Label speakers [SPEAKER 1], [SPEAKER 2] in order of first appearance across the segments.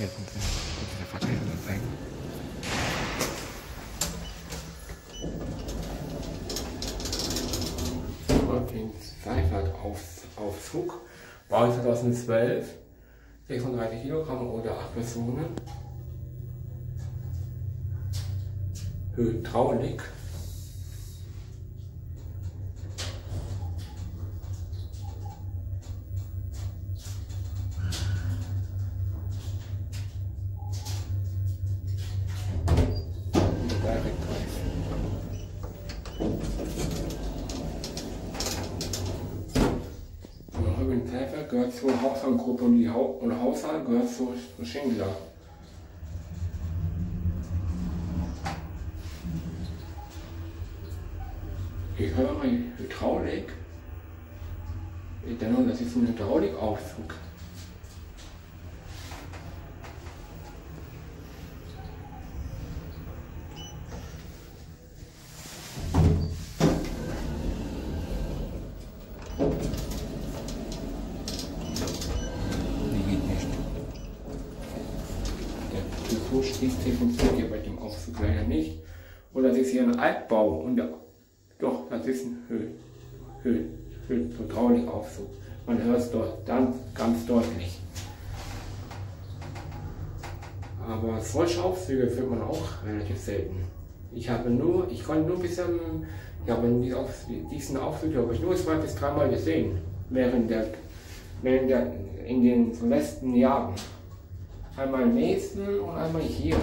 [SPEAKER 1] sind diese Verteidigungsseiten. Und den Seifert-Aufzug, Bau 2012, 36 Kilogramm oder 8 Personen. Hydraulik. Gehört zur Haushaltsgruppe und Haushalt gehört zu Schindler. Ich höre Hydraulik. Ich denke, das ist ein Hydraulikaufzug. Die funktioniert hier bei dem Aufzug leider nicht. Und das ist hier ein Altbau. Und doch, das ist ein Hydraulikaufzug. Man hört es dort dann ganz deutlich. Aber solche Aufzüge findet man auch relativ selten. Ich konnte nur bisher, diesen Aufzug habe ich nur 2 bis 3 Mal gesehen, in den letzten Jahren. Einmal im nächsten und einmal hier.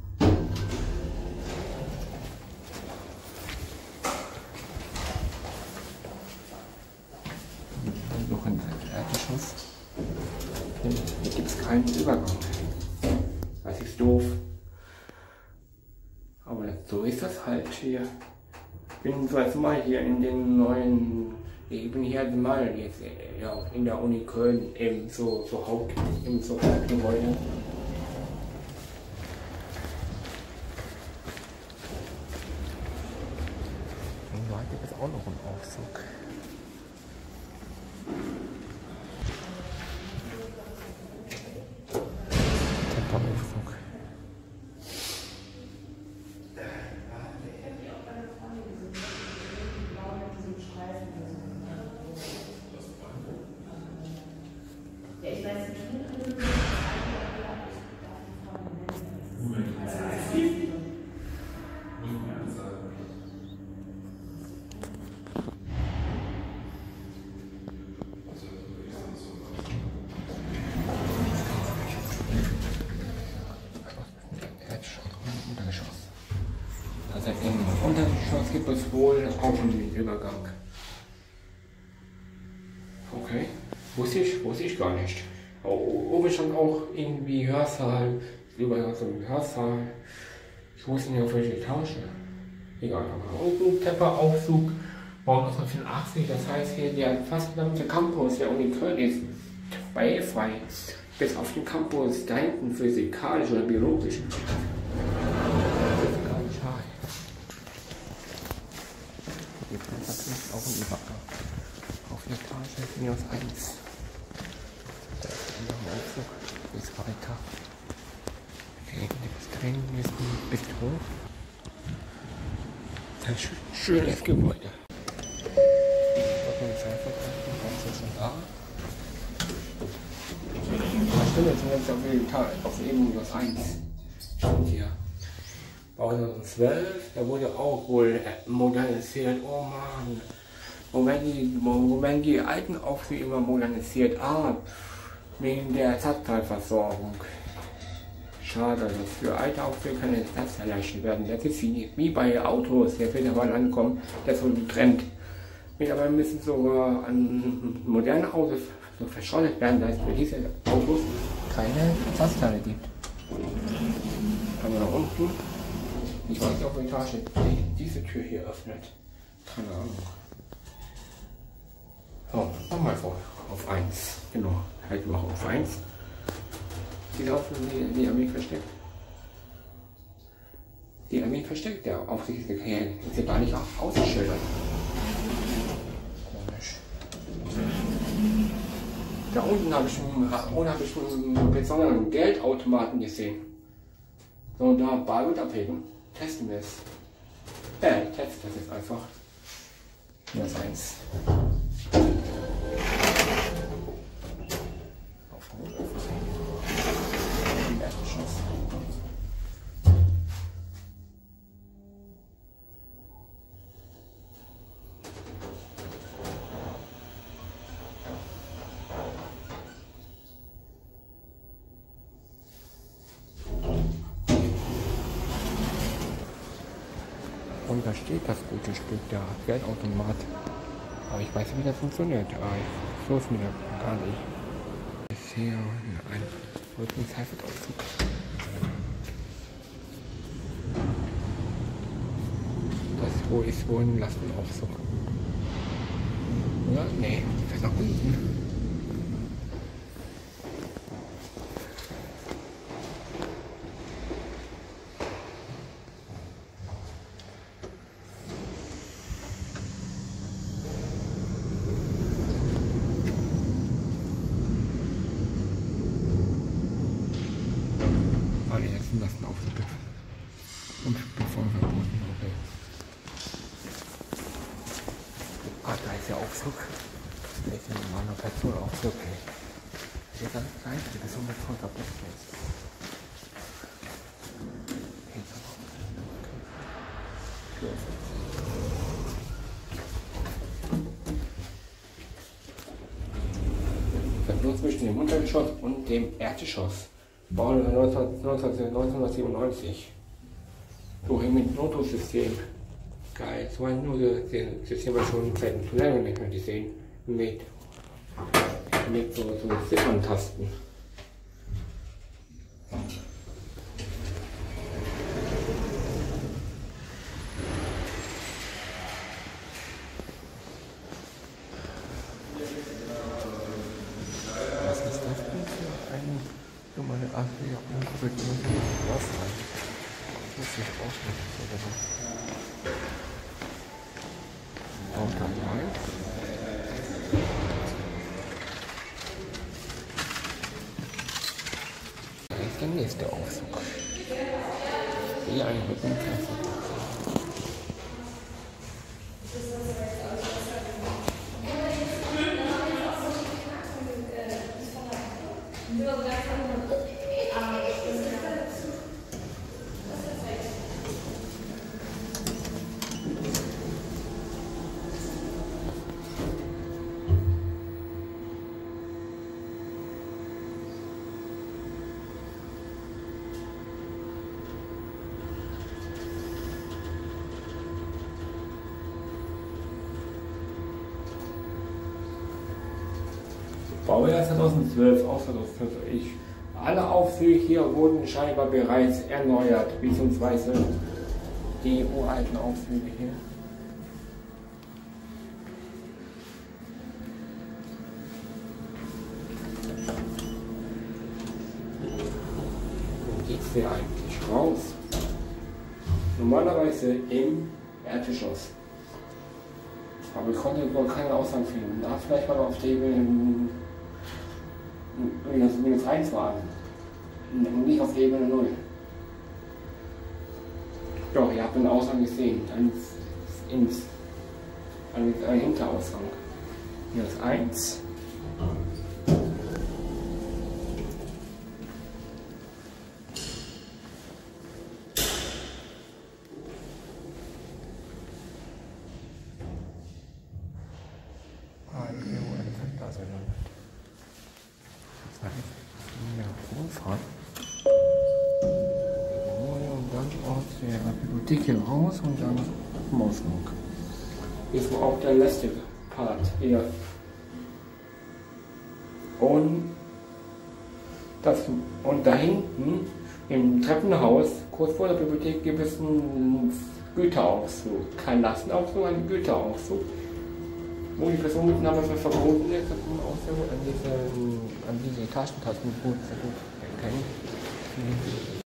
[SPEAKER 1] Noch ein Erdgeschoss. Hier gibt es keinen Übergang. Das ist doof. Aber so ist das halt hier. Ich bin so erstmal hier in den neuen. Ich bin hier mal jetzt ja, in der Uni Köln im Hauptgebäude. Da gibt es auch noch einen Aufzug. Temperaufzug. Im Untergeschoss gibt es wohl auch einen Übergang. Okay, wusste ich gar nicht. Oben stand auch irgendwie Hörsaal, Übergang zum Hörsaal. Ich wusste nicht auf welche Etage. Egal, aber auch ein Temperaufzug, Bau 1984, das heißt hier der fast gesamte Campus der Uni Köln ist barrierefrei. Bis auf den Campus da hinten physikalisch oder biologisch. Hier ist natürlich auch ein Übergang. Auf der Etage minus 1. Da ist noch ein Aufzug. Bis weiter. Okay, das drin ist ein Bistro. Das ist ein schönes Gebäude. Da stimmt jetzt auf eben minus 1. Stimmt hier. Bau 2012, da wurde auch wohl modernisiert. Oh Mann, wenn die alten Aufzüge immer modernisiert, wegen der Ersatzteilversorgung. Schade, dass für alte Aufzüge keine Ersatz erleichtert werden. Das ist wie bei Autos, der wird aber ankommen, der so getrennt. Mittlerweile müssen sogar an moderne Autos so verschrottet werden, dass es für diese Autos keine Ersatzteile gibt. Aber nach unten. Ich weiß nicht, auf der Etage diese Tür hier öffnet. Keine Ahnung. So, nochmal auf 1. Genau, halten wir auf 1. Die laufen die Armee versteckt. Die Armee versteckt, der Aufsicht ist ja gar nicht ausgeschildert. Komisch. Da unten habe ich einen besonderen Geldautomaten gesehen. So, da Bargeld abheben. Testen wir es. Ich teste das jetzt einfach. Hier ist eins. Und da steht das gute Stück, der Geldautomat. Aber ich weiß nicht, wie das funktioniert. Ich los mir gar nicht. Ich sehe ein Rückenzeichenauszug. Das ist wohl ein Lastenaufzug. Oder? Nee, das ist nach unten. Jetzt lassen auf und bevor verboten. Okay. Da ist der Aufzug. Da ist ein normaler Personalaufzug. Das ist ganz klein, das ist 100 Zoll kaputt. Verbindung zwischen dem Untergeschoss und dem Erdgeschoss. Baujahr 1997. So, mit Notrufsystem. Geil, so ein Notrufsystem war schon seit lange nicht mehr gesehen. Mit so Zifferntasten. Was ist das denn für ein... Meine Achse wird nur so was sein. Das muss ich auch nicht. Auch dann rein. Da ist der nächste Aufzug. Wie ein Rückenklasse. Baujahr 2012, auch 2012. Alle Aufzüge hier wurden scheinbar bereits erneuert, beziehungsweise die uralten Aufzüge hier. Wo geht's hier eigentlich raus? Normalerweise im Erdgeschoss. Aber ich konnte wohl keine Aussagen finden. Da vielleicht mal auf der Ebene -1 waren. Und nicht auf der Ebene 0. Doch, ihr habt einen Ausgang gesehen. Einen Hinterausgang. Hier ist 1. Und dann aus der Bibliothek hier raus und dann zum Ausgang. Hier ist auch der letzte Part hier. Und da hinten im Treppenhaus, kurz vor der Bibliothek, gibt es einen Güteraufzug. Kein Lastenaufzug, ein Güteraufzug. Wo die Personenname verboten ist, an diese Tagentasten gut erkennen.